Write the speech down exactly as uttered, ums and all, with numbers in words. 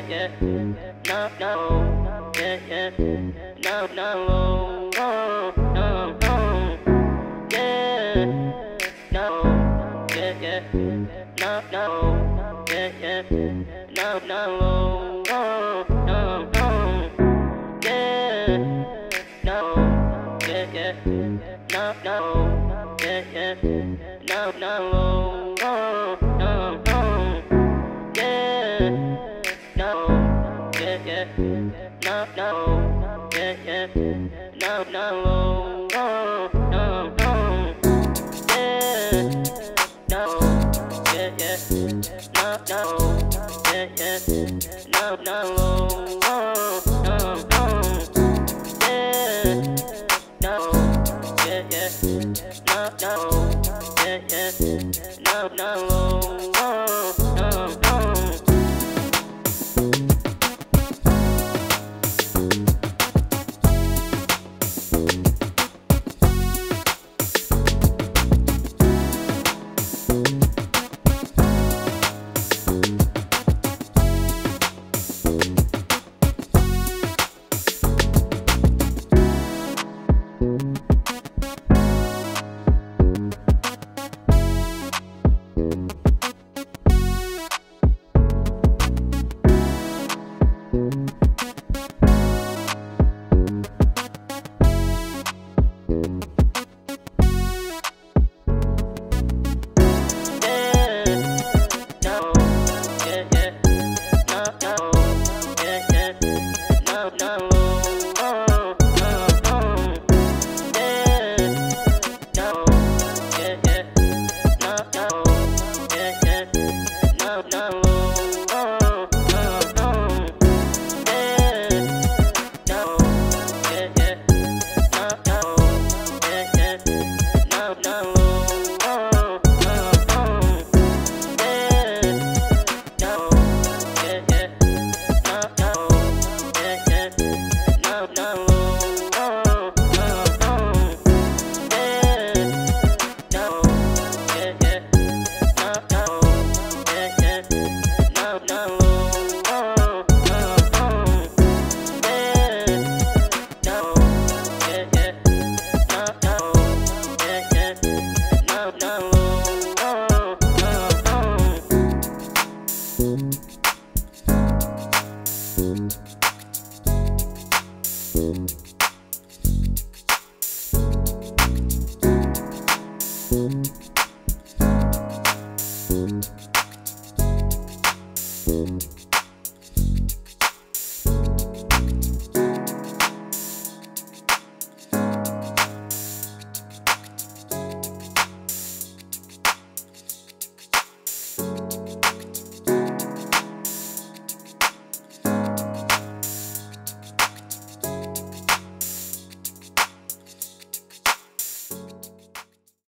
yeah, no, no, yeah, yeah, no, no, no, no, no, yeah, no, yeah, yeah, no, no, yeah, yeah, no, no, no, no, no, yeah, no, yeah, yeah, no, no, yeah, yeah, no, no, no, no, no. Yeah, no, yeah, yeah, no, no, yeah, yeah, no, no, no, no, no, yeah, no, yeah, yeah, no, no, yeah, yeah, no, no, no, no, no, yeah, no, yeah, yeah, no, no, yeah, yeah, no, no, no, no, no. Thank you.